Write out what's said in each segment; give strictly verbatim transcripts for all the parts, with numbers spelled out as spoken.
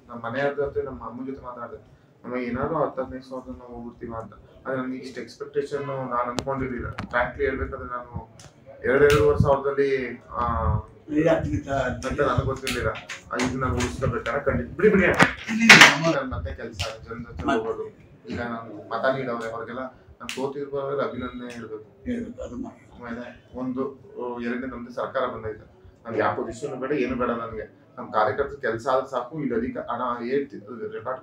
ನಮ್ಮ ಮನೆಯವ್ರ ಜೊತೆ ನಮ್ಮ ಅಮ್ಮನ ಜೊತೆ ಮಾತಾಡಿದೆ, ನಮಗೆ ಏನಾದ್ರು ಹತ್ತು ಹದಿನೈದು ಸಾವಿರದ ನಾವು ಹೋಗ್ಬಿಡ್ತೀವ ಅಂತ. ಆದ್ರೆ ನನಗೆ ಇಷ್ಟು ಎಕ್ಸ್ಪೆಕ್ಟೇಷನ್ ನಾನು ಅನ್ಕೊಂಡಿರ್ಲಿಲ್ಲ. ಫ್ರಾಂಕ್ಲಿ ಹೇಳ್ಬೇಕಾದ್ರೆ ನಾನು ಎರಡು ಎರಡೂವರೆ ಸಾವಿರದಲ್ಲಿ ಆ ಅಂತ ನನಗೆ ಗೊತ್ತಿರ್ಲಿಲ್ಲ. ಇದು ನಾನು ಉಳಿಸ್ಕೋಬೇಕಾದ್ರೆ ಖಂಡಿತ ಬಿಡಿ ಬಿಡಿ ನನ್ನ ಮತ್ತೆ ಕೆಲಸ ಜನ ಜೊತೆ ಹೋಗೋದು. ಈಗ ನಾನು ಮತ ನೀಡವ್ರೆ ಅವ್ರಿಗೆಲ್ಲ ನಾನು ಸೋತಿರ್ಬಾರ್ದು ಅಭಿನಂದನೆ ಹೇಳ್ಬೇಕು. ಆಮೇಲೆ ಒಂದು ಎರಡನೇ ನಮ್ದು ಸರ್ಕಾರ ಬಂದೈತೆ, ನನ್ಗೆ ಯಾವ ಪೊಸಿಷನ್ ಬೇಡ ಏನು ಬೇಡ, ನನಗೆ ನಮ್ಮ ಕಾರ್ಯಕರ್ತರ ಕೆಲಸ ಆದ್ರೆ ಸಾಕು. ಇದು ಅಧಿಕ ಹಣ ಹೇಳ್ತೀನಿ ರೆಕಾರ್ಡ್.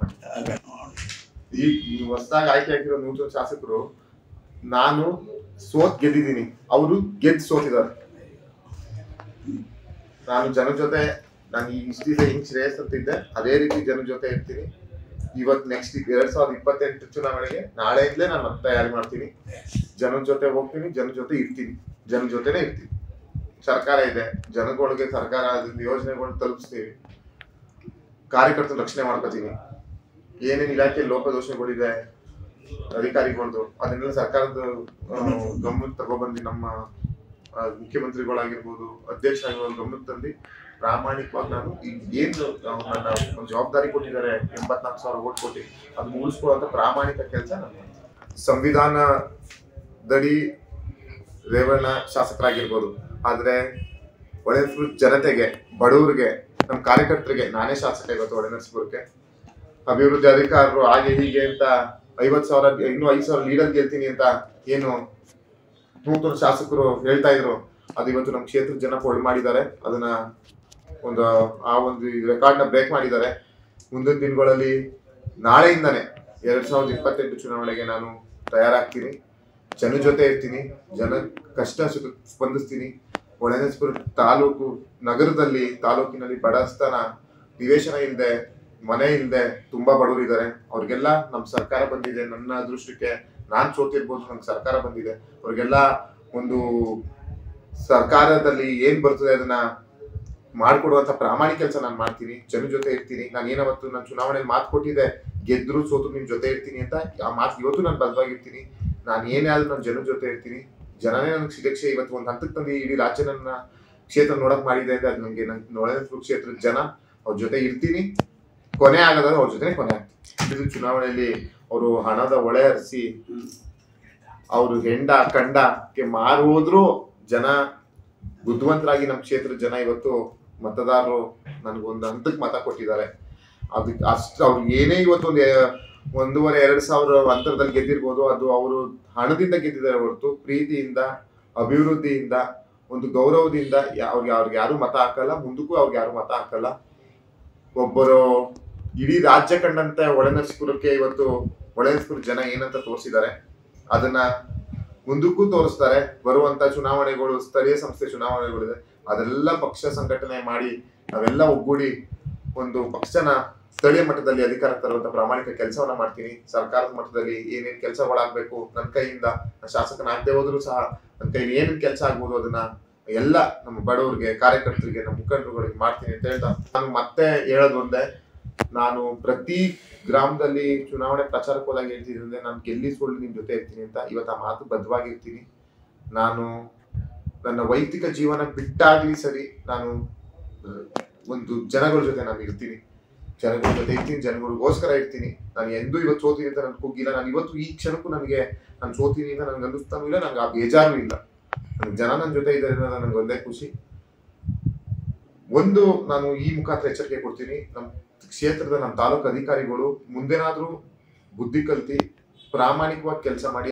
ಈ ಹೊಸದಾಗಿ ಆಯ್ಕೆ ಆಗಿರೋ ನೂತನ ಶಾಸಕರು ನಾನು ಸೋತ್ ಗೆದ್ದಿದ್ದೀನಿ, ಅವರು ಗೆದ್ದು ಸೋತಿದ್ದಾರೆ. ನಾನು ಜನ ಜೊತೆ ನಾನು ಇಷ್ಟು ದಿವಸ ಹೆಂಗ್ ಶ್ರೇಯಸ್ ಅಂತಿದ್ದೆ ಅದೇ ರೀತಿ ಜನ ಜೊತೆ ಇರ್ತೀನಿ. ಇವತ್ತು ನೆಕ್ಸ್ಟ್ ಎರಡ್ ಸಾವಿರದ ಇಪ್ಪತ್ತೆಂಟು ಚುನಾವಣೆಗೆ ನಾಳೆಯಿಂದಲೇ ನಾನು ಮತ್ತೆ ತಯಾರಿ ಮಾಡ್ತೀನಿ. ಜನರ ಜೊತೆ ಹೋಗ್ತೀನಿ, ಜನರ ಜೊತೆ ಇರ್ತೀನಿ, ಜನರ ಜೊತೆನೆ ಇರ್ತೀನಿ. ಸರ್ಕಾರ ಇದೆ, ಜನಗಳಿಗೆ ಸರ್ಕಾರ ಯೋಜನೆಗಳನ್ನ ತಲುಪಿಸ್ತೀವಿ, ಕಾರ್ಯಕರ್ತರ ರಕ್ಷಣೆ ಮಾಡ್ಕೋತೀನಿ. ಏನೇನು ಇಲಾಖೆ ಲೋಪದೋಷಗಳಿದೆ ಅಧಿಕಾರಿಗಳದ್ದು ಅದನ್ನೆಲ್ಲ ಸರ್ಕಾರದ ಗಮನಕ್ಕೆ ತಗೊಬಂದು ನಮ್ಮ ಮುಖ್ಯಮಂತ್ರಿಗಳಾಗಿರ್ಬೋದು ಅಧ್ಯಕ್ಷರಾಗಿರ್ಬೋದು ಗಮನಕ್ಕೆ ತಂದು ಪ್ರಾಮಾಣಿಕವಾಗಿ ನಾನು ಈಗ ಏನು ನನ್ನ ಒಂದು ಜವಾಬ್ದಾರಿ ಕೊಟ್ಟಿದ್ದಾರೆ ಎಂಬತ್ನಾಲ್ಕು ಸಾವಿರ ಓಟ್ ಕೊಟ್ಟು ಅದು ಮುಗಿಸ್ಕೊಳ್ಳುವಂತ ಪ್ರಾಮಾಣಿಕ ಕೆಲಸ ನಾನು. ಸಂವಿಧಾನದಡಿ ರೇವಣ್ಣ ಶಾಸಕರಾಗಿರ್ಬೋದು, ಆದ್ರೆ ಹೊಳೆನರಸೀಪುರ ಜನತೆಗೆ, ಬಡವರಿಗೆ, ನಮ್ಮ ಕಾರ್ಯಕರ್ತರಿಗೆ ನಾನೇ ಶಾಸಕ ಇವತ್ತು ಹೊಳೆನರಸೀಪುರಕ್ಕೆ. ಅಭಿವೃದ್ಧಿ ಅಧಿಕಾರರು ಹಾಗೆ ಹೀಗೆ ಅಂತ ಐವತ್ ಸಾವಿರ ಇನ್ನೂ ಐದು ಸಾವಿರ ಲೀಡರ್ ಗೆಲ್ತೀನಿ ಅಂತ ಏನು ನೂತನ ಶಾಸಕರು ಹೇಳ್ತಾ ಇದ್ರು, ಅದು ಇವತ್ತು ನಮ್ಮ ಕ್ಷೇತ್ರದ ಜನ ಪೊಳ್ ಮಾಡಿದ್ದಾರೆ. ಅದನ್ನ ಒಂದು ಆ ಒಂದು ರೆಕಾರ್ಡ್ ನ ಬ್ರೇಕ್ ಮಾಡಿದ್ದಾರೆ. ಮುಂದಿನ ದಿನಗಳಲ್ಲಿ ನಾಳೆಯಿಂದಾನೆ ಎರಡ್ ಸಾವಿರದ ಇಪ್ಪತ್ತೆಂಟು ಚುನಾವಣೆಗೆ ನಾನು ತಯಾರಾಗ್ತೀನಿ, ಜನ ಜೊತೆ ಇರ್ತೀನಿ, ಜನ ಕಷ್ಟ ಸುಖ ಸ್ಪಂದಿಸ್ತೀನಿ. ಹೊಳೆನರಸೀಪುರ ತಾಲೂಕು ನಗರದಲ್ಲಿ ತಾಲೂಕಿನಲ್ಲಿ ಬಡಸ್ತನ, ನಿವೇಶನ ಇಲ್ಲದೆ, ಮನೆ ಇಲ್ಲದೆ ತುಂಬಾ ಬಡವರು ಇದ್ದಾರೆ. ಅವ್ರಿಗೆಲ್ಲ ನಮ್ಮ ಸರ್ಕಾರ ಬಂದಿದೆ. ನನ್ನ ಅದೃಷ್ಟಕ್ಕೆ ನಾನ್ ಸೋತಿರ್ಬೋದು, ನಮ್ಗೆ ಸರ್ಕಾರ ಬಂದಿದೆ. ಅವ್ರಿಗೆಲ್ಲ ಒಂದು ಸರ್ಕಾರದಲ್ಲಿ ಏನ್ ಬರ್ತದೆ ಅದನ್ನ ಮಾಡ್ಕೊಡುವಂತ ಪ್ರಾಮಾಣಿಕ ಕೆಲಸ ನಾನು ಮಾಡ್ತೀನಿ, ಜನ ಜೊತೆ ಇರ್ತೀನಿ. ನಾನು ಏನವತ್ತು ನಾನು ಚುನಾವಣೆಯಲ್ಲಿ ಮಾತು ಕೊಟ್ಟಿದ್ದೆ, ಗೆದ್ರು ಸೋತು ನಿಮ್ ಜೊತೆ ಇರ್ತೀನಿ ಅಂತ. ಆ ಮಾತು ಇವತ್ತು ನಾನು ಬದ್ಧವಾಗಿರ್ತೀನಿ. ನಾನು ಏನೇ ಆದ್ರೂ ನನ್ನ ಜನ ಜೊತೆ ಇರ್ತೀನಿ. ಜನನೇ ನನಗೆ ಶಿಕ್ಷೆ ಇವತ್ತು ಒಂದು ಹಂತಕ್ಕೆ ತಂದು ಇಡೀ ರಾಜ್ಯ ನನ್ನ ಕ್ಷೇತ್ರ ನೋಡಕ್ ಮಾಡಿದೆ ಅಂದ್ರೆ ಅದು ನಂಗೆ ನನ್ ಹೊಳೆನರಸೀಪುರ ಕ್ಷೇತ್ರದ ಜನ ಅವ್ರ ಜೊತೆ ಇರ್ತೀನಿ. ಕೊನೆ ಆಗೋದಾದ್ರೆ ಅವ್ರ ಜೊತೆ ಕೊನೆ ಆಗ್ತೀನಿ. ಇದು ಚುನಾವಣೆಯಲ್ಲಿ ಅವರು ಹಣದ ಹೊಳೆ ಹರಿಸಿ ಅವರು ಹೆಂಡ ಕಂಡಕ್ಕೆ ಮಾರೋದ್ರು ಜನ ಬುದ್ಧಿವಂತರಾಗಿ ನಮ್ಮ ಕ್ಷೇತ್ರದ ಜನ ಇವತ್ತು ಮತದಾರರು ನನ್ಗೊಂದು ಹಂತಕ್ಕೆ ಮತ ಕೊಟ್ಟಿದ್ದಾರೆ. ಅದಕ್ಕೆ ಅಷ್ಟು ಅವ್ರು ಏನೇ ಇವತ್ತು ಒಂದು ಒಂದೂವರೆ ಎರಡು ಸಾವಿರ ಅಂತರದಲ್ಲಿ ಗೆದ್ದಿರ್ಬೋದು, ಅದು ಅವರು ಹಣದಿಂದ ಗೆದ್ದಿದ್ದಾರೆ ಹೊರತು ಪ್ರೀತಿಯಿಂದ, ಅಭಿವೃದ್ಧಿಯಿಂದ, ಒಂದು ಗೌರವದಿಂದ ಅವ್ರಿಗೆ ಅವ್ರಿಗೆ ಯಾರು ಮತ ಹಾಕಲ್ಲ, ಮುಂದಕ್ಕೂ ಅವ್ರಿಗೆ ಯಾರು ಮತ ಹಾಕಲ್ಲ. ಒಬ್ಬರು ಇಡೀ ರಾಜ್ಯ ಕಂಡಂತೆ ಹೊಳೆನರಸೀಪುರಕ್ಕೆ ಇವತ್ತು ಹೊಳೆನರಸೀಪುರ ಜನ ಏನಂತ ತೋರಿಸಿದ್ದಾರೆ ಅದನ್ನ ಮುಂದಕ್ಕೂ ತೋರಿಸ್ತಾರೆ. ಬರುವಂತ ಚುನಾವಣೆಗಳು, ಸ್ಥಳೀಯ ಸಂಸ್ಥೆ ಚುನಾವಣೆಗಳಿದೆ, ಅದೆಲ್ಲ ಪಕ್ಷ ಸಂಘಟನೆ ಮಾಡಿ ನಾವೆಲ್ಲ ಒಗ್ಗೂಡಿ ಒಂದು ಪಕ್ಷನ ಸ್ಥಳೀಯ ಮಟ್ಟದಲ್ಲಿ ಅಧಿಕಾರ ತರುವಂತ ಪ್ರಾಮಾಣಿಕ ಕೆಲಸವನ್ನ ಮಾಡ್ತೀನಿ. ಸರ್ಕಾರದ ಮಟ್ಟದಲ್ಲಿ ಏನೇನ್ ಕೆಲಸಗಳಾಗ್ಬೇಕು ನನ್ನ ಕೈಯಿಂದ, ಶಾಸಕನಾಗದೆ ಹೋದ್ರು ಸಹ ನನ್ನ ಕೈಲಿ ಏನೇನ್ ಕೆಲಸ ಆಗ್ಬೋದು ಅದನ್ನ ಎಲ್ಲ ನಮ್ಮ ಬಡವರಿಗೆ, ಕಾರ್ಯಕರ್ತರಿಗೆ, ನಮ್ಮ ಮುಖಂಡರುಗಳಿಗೆ ಮಾಡ್ತೀನಿ ಅಂತ ಹೇಳ್ತಾ ನಾನು ಮತ್ತೆ ಹೇಳೋದು ಒಂದೇ, ನಾನು ಪ್ರತಿ ಗ್ರಾಮದಲ್ಲಿ ಚುನಾವಣೆ ಪ್ರಚಾರಕ್ಕೆ ಹೋದಾಗ ಹೇಳ್ತಿದ್ರೆ ನಾನು ಗೆಲ್ಲಿಸ್ಕೊಂಡು ನಿಮ್ ಜೊತೆ ಇರ್ತೀನಿ ಅಂತ. ಇವತ್ತು ಆ ಮಾತು ಬದ್ಧವಾಗಿರ್ತೀನಿ. ನಾನು ನನ್ನ ವೈಯಕ್ತಿಕ ಜೀವನ ಬಿಟ್ಟಾಗ್ಲಿ ಸರಿ, ನಾನು ಒಂದು ಜನಗಳ ಜೊತೆ ನಾನು ಇರ್ತೀನಿ, ಜನಗಳ ಜೊತೆ ಇರ್ತೀನಿ, ಜನಗಳಿಗೋಸ್ಕರ ಇರ್ತೀನಿ. ನಾನು ಎಂದೂ ಇವತ್ತು ಸೋತೀನಿ ಅಂತ ನನ್ಗೆ ಕುಗ್ಗಿಲ್ಲ. ನಾನು ಇವತ್ತು ಈ ಕ್ಷಣಕ್ಕೂ ನನಗೆ ನಾನು ಸೋತೀನಿ ಅಂತ ನನ್ಗೆ ಅನ್ನಿಸ್ತಾನೂ ಇಲ್ಲ, ನನ್ಗೆ ಆ ಬೇಜಾರು ಇಲ್ಲ. ನನ್ಗೆ ಜನ ನನ್ನ ಜೊತೆ ಇದ್ದಾರೆ ಅನ್ನೋದು ನನಗೆ ಒಂದೇ ಖುಷಿ. ಒಂದು ನಾನು ಈ ಮುಖಾಂತರ ಎಚ್ಚರಿಕೆ ಕೊಡ್ತೀನಿ, ನಮ್ಮ ಕ್ಷೇತ್ರದ ನಮ್ಮ ತಾಲೂಕು ಅಧಿಕಾರಿಗಳು ಮುಂದೇನಾದ್ರೂ ಬುದ್ಧಿ ಕಲ್ತಿ ಪ್ರಾಮಾಣಿಕವಾಗಿ ಕೆಲಸ ಮಾಡಿ